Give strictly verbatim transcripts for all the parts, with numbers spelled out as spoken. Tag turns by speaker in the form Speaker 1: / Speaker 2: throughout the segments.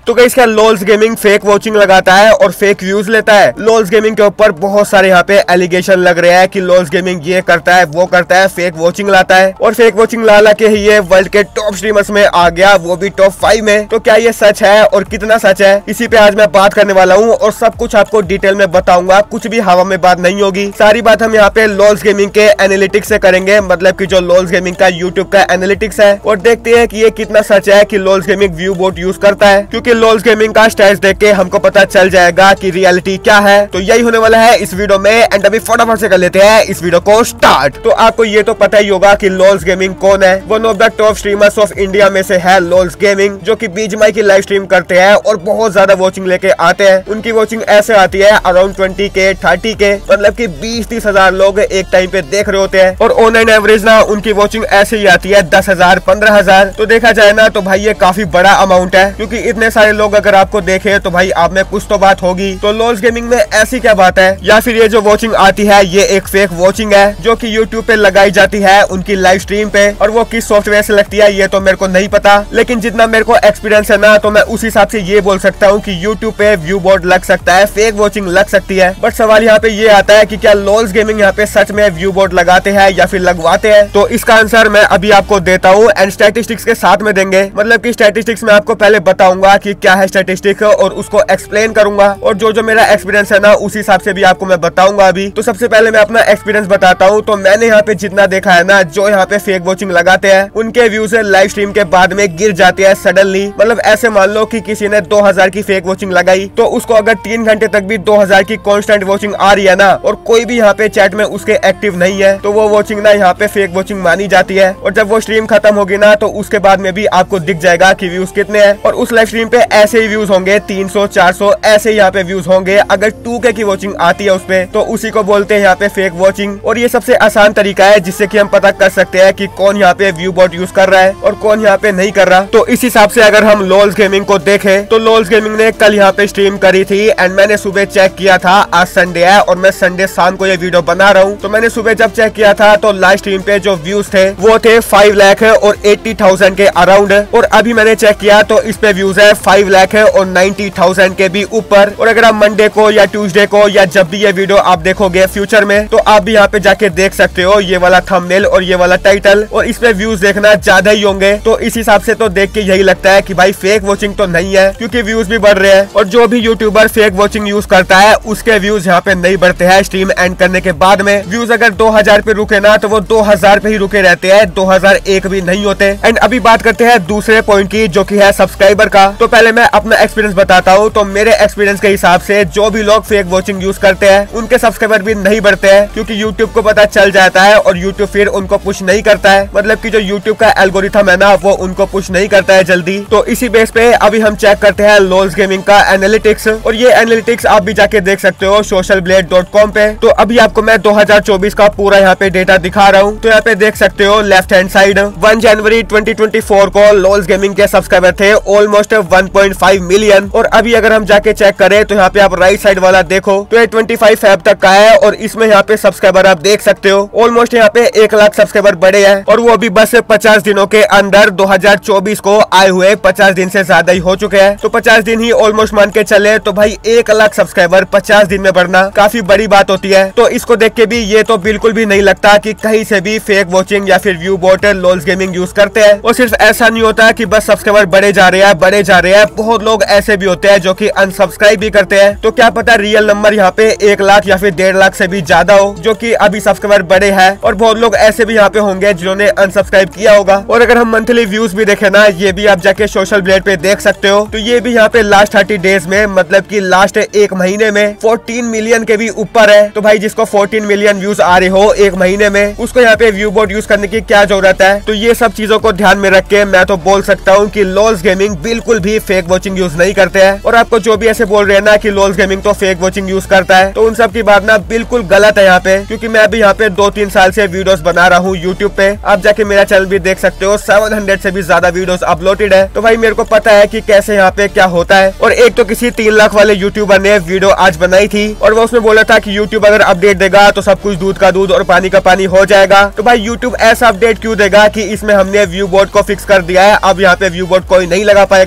Speaker 1: तो गाइस क्या लोल्स gaming fake watching लगाता है और फेक व्यूज लेता है? लोल्स गेमिंग के ऊपर बहुत सारे यहाँ पे एलिगेशन लग रहे हैं कि लोल्स गेमिंग ये करता है वो करता है, फेक वॉचिंग लाता है और फेक वॉचिंग ला ला के ही ये वर्ल्ड के टॉप स्ट्रीमर्स में आ गया, वो भी टॉप फाइव में। तो क्या ये सच है और कितना सच है, इसी पे आज मैं बात करने वाला हूँ और सब कुछ आपको डिटेल में बताऊंगा। कुछ भी हवा में बात नहीं होगी, सारी बात हम यहाँ पे लोल्स गेमिंग के एनालिटिक्स से करेंगे, मतलब की जो लोल्स गेमिंग का यूट्यूब का एनालिटिक्स है, और देखते हैं कि ये कितना सच है कि Lolz gaming view bot use करता है। क्योंकि लोल्स गेमिंग का स्टैट्स देख के हमको पता चल जाएगा कि रियलिटी क्या है। तो यही होने वाला है इस वीडियो में एंड अभी फटाफट से कर लेते हैं इस वीडियो को स्टार्ट। तो आपको ये तो पता ही होगा कि लोल्स गेमिंग कौन है। One of the top streamers of India में से है लोल्स गेमिंग, जो कि बीजीएमआई की लाइव स्ट्रीम करते हैं और बहुत ज्यादा वॉचिंग लेके आते हैं। उनकी वॉचिंग ऐसे आती है अराउंड ट्वेंटी के थर्टी के, मतलब की बीस तीस हजार लोग एक टाइम पे देख रहे होते हैं और ऑनलाइन एवरेज ना उनकी वॉचिंग ऐसे ही आती है दस हजार पंद्रह हजार। तो देखा जाए ना तो भाई ये काफी बड़ा अमाउंट है, क्योंकि इतने सारे लोग अगर आपको देखे तो भाई आप में कुछ तो बात होगी। तो लोल्स गेमिंग में ऐसी क्या बात है, या फिर ये जो वॉचिंग आती है ये एक फेक वॉचिंग है जो कि यूट्यूब पे लगाई जाती है उनकी लाइव स्ट्रीम पे, और वो किस सॉफ्टवेयर से लगती है ये तो मेरे को नहीं पता। लेकिन जितना मेरे को एक्सपीरियंस है ना तो मैं उस हिसाब से ये बोल सकता हूँ कि यूट्यूब पे व्यू बोर्ड लग सकता है, फेक वॉचिंग लग सकती है। बट सवाल यहाँ पे ये आता है कि क्या लोल्स गेमिंग यहाँ पे सच में व्यू बोर्ड लगाते हैं या फिर लगवाते हैं? तो इसका आंसर मैं अभी आपको देता हूँ एंड स्टैटिस्टिक्स के साथ में देंगे। मतलब की स्टैटिस्टिक्स में आपको पहले बताऊंगा कि क्या है स्टैटिस्टिक्स और उसको एक्सप्लेन करूंगा, और जो जो मेरा एक्सपीरियंस है ना उस हिसाब से भी आपको मैं बताऊंगा। अभी तो सबसे पहले मैं अपना एक्सपीरियंस बताता हूँ। तो मैंने यहाँ पे जितना देखा है ना, जो यहाँ पे फेक वॉचिंग लगाते हैं उनके व्यूज लाइव स्ट्रीम के बाद में गिर जाते हैं सडनली। मतलब ऐसे मान लो कि किसी ने दो हजार की फेक वॉचिंग लगाई, तो उसको अगर तीन घंटे तक भी दो हजार की कॉन्स्टेंट वॉचिंग आ रही है ना, और कोई भी यहाँ पे चैट में उसके एक्टिव नहीं है, तो वो वॉचिंग ना यहाँ पे फेक वॉचिंग मानी जाती है। और जब वो स्ट्रीम खत्म होगी ना तो उसके बाद में भी आपको दिख जाएगा कि व्यूज कितने हैं, और उस लाइव स्ट्रीम पे ऐसे ही व्यूज होंगे तीन सौ चार सौ ऐसे यहाँ पे व्यूज होंगे। अगर टू के की वॉचिंग आती है उसपे तो उसी को बोलते हैं यहाँ पे फेक वॉचिंग। और ये सबसे आसान तरीका है जिससे कि हम पता कर सकते हैं कि कौन यहाँ पे व्यू बोट यूज कर रहा है और कौन यहाँ पे नहीं कर रहा। तो इस हिसाब से अगर हम लोल्स गेमिंग को देखें तो लोल्स गेमिंग ने कल यहाँ पे स्ट्रीम करी थी एंड मैंने सुबह चेक किया था, आज संडे है और मैं संडे शाम को ये वीडियो बना रहा हूँ। तो मैंने सुबह जब चेक किया था तो लाइव स्ट्रीम पे जो व्यूज थे वो थे फाइव लाख और एट्टी थाउजेंड के अराउंड, और अभी मैंने चेक किया तो इस पे व्यूज है फाइव लाख और नाइन्टी थाउजेंड के भी ऊपर। और अगर आप मंडे को या ट्यूसडे को या जब भी ये वीडियो आप देखोगे फ्यूचर में, तो आप भी यहाँ पे जाके देख सकते हो ये वाला थंबनेल और ये वाला टाइटल, और इस पे व्यूज देखना ज्यादा ही होंगे। तो इस हिसाब से तो देख के यही लगता है कि भाई फेक वॉचिंग तो नहीं है, क्योंकि व्यूज भी बढ़ रहे हैं। और जो भी यूट्यूबर फेक वॉचिंग यूज करता है उसके व्यूज यहाँ पे नहीं बढ़ते हैं स्ट्रीम एंड करने के बाद में। व्यूज अगर दो हजार पे रुके ना तो वो दो हजार पे ही रुके रहते हैं, दो हजार एक भी नहीं होते। एंड अभी बात करते हैं दूसरे पॉइंट की, जो कि है सब्सक्राइबर का। तो पहले मैं अपना एक्सपीरियंस बताता हूँ। तो मेरे एक्सपीरियंस के हिसाब से जो भी लोग फेक वॉचिंग यूज करते हैं उनके सब्सक्राइबर भी नहीं बढ़ते हैं, क्योंकि यूट्यूब को पता चल जाता है और यूट्यूब फिर उनको पुश नहीं करता है। मतलब की जो यूट्यूब का एल्गोरिथम है ना वो उनको पुश नहीं करता है जल्दी। तो इसी बेस पे अभी हम चेक करते हैं लोल्स गेमिंग का एनालिटिक्स, और ये एनालिटिक्स आप भी जाके देख सकते हो सोशल ब्लेड डॉट कॉम पे। तो अभी आपको मैं दो हजार चौबीस का पूरा यहाँ पे डेटा दिखा रहा हूँ। तो यहाँ पे देख सकते हो लेफ्ट हैंड साइड वन जनवरी ट्वेंटी ट्वेंटी फोर को लोल्स गेमिंग के सब्सक्राइबर थे almost one point five million. और अभी अगर हम जाके चेक करें तो यहाँ पे आप राइट साइड वाला देखो तो ये ट्वेंटी फाइव फेब तक का है, और इसमें यहाँ पे सब्सक्राइबर आप देख सकते हो ऑलमोस्ट यहाँ पे एक लाख सब्सक्राइबर बढ़े हैं, और वो भी बस पचास दिनों के अंदर दो हजार चौबीस को आए हुए पचास दिन से ज्यादा ही हो चुके हैं। तो पचास दिन ही ऑलमोस्ट मान के चले तो भाई एक लाख सब्सक्राइबर पचास दिन में बढ़ना काफी बड़ी बात होती है। तो इसको देख के भी ये तो बिल्कुल भी नहीं लगता कि कहीं से भी फेक वॉचिंग या फिर view bot Lolz gaming use करते हैं। और सिर्फ ऐसा नहीं होता कि बस सब्सक्राइबर बढ़े जा रहे हैं बढ़े जा रहे हैं, बहुत लोग ऐसे भी होते हैं जो कि अनसब्सक्राइब भी करते हैं। तो क्या पता रियल नंबर यहाँ पे एक लाख या फिर डेढ़ लाख से भी ज्यादा हो, जो कि अभी सब्सक्राइबर बढ़े हैं। और बहुत लोग ऐसे भी यहाँ पे होंगे जिन्होंने अनसब्सक्राइब किया होगा। और अगर हम मंथली व्यूज भी देखे ना, ये भी आप जाके सोशल ब्लेड पे देख सकते हो। तो ये भी यहाँ पे लास्ट थर्टी डेज में, मतलब की लास्ट एक महीने में फोर्टीन मिलियन के भी ऊपर है। तो भाई जिसको फोर्टीन मिलियन व्यूज आ रहे हो एक महीने में, उसको यहाँ पे व्यू बोट यूज करने की क्या जरूरत है? तो ये सब चीजों को ध्यान में रख के मैं तो बोल सकता हूँ कि लोल्स गेमिंग बिल्कुल भी फेक वॉचिंग यूज नहीं करते हैं। और आपको जो भी ऐसे बोल रहे हैं ना कि लोल्स गेमिंग तो फेक वॉचिंग यूज करता है, तो उन सब की बात ना बिल्कुल गलत है यहाँ पे। क्योंकि मैं भी यहाँ पे दो तीन साल से वीडियोस बना रहा हूँ यूट्यूब पे, आप जाके मेरा चैनल भी देख सकते हो, सेवन हंड्रेड से भी ज्यादा वीडियोस अपलोडेड है। तो भाई मेरे को पता है कि कैसे यहाँ पे क्या होता है। और एक तो किसी तीन लाख वाले यूट्यूबर ने वीडियो आज बनाई थी और वो उसमें बोला था कि यूट्यूब अगर अपडेट देगा तो सब कुछ दूध का दूध और पानी का पानी हो जाएगा। तो भाई यूट्यूब ऐसा अपडेट क्यों देगा कि इसमें हमने व्यू बोट को फिक्स कर दिया है, अब यहाँ पे व्यू बोट कोई नहीं लगा पाएगा। तो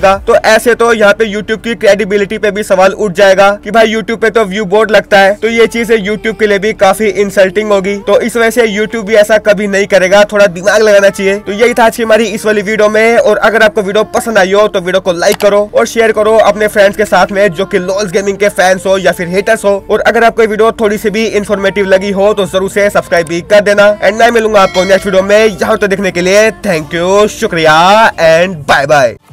Speaker 1: ऐसे तो यहाँ पे यूट्यूब की क्रेडिबिलिटी पे भी सवाल उठ जाएगा कि भाई यूट्यूब पे तो व्यू बोर्ड लगता है, तो ये चीज यूट्यूब के लिए भी काफी इंसल्टिंग होगी। तो इस वजह से यूट्यूब भी ऐसा कभी नहीं करेगा, थोड़ा दिमाग लगाना चाहिए। तो यही था आज की हमारी इस वाली वीडियो में, और अगर आपको वीडियो पसंद आई हो तो वीडियो को लाइक करो और शेयर करो अपने फ्रेंड्स के साथ में जो कि लोल्स गेमिंग के फैंस हो या फिर हेटर्स हो। और अगर आपको वीडियो थोड़ी सी भी इंफॉर्मेटिव लगी हो तो जरूर से सब्सक्राइब भी कर देना। एंड मैं मिलूंगा आपको नेक्स्ट वीडियो में। यहाँ तो देखने के लिए थैंक यू, शुक्रिया एंड बाय बाय।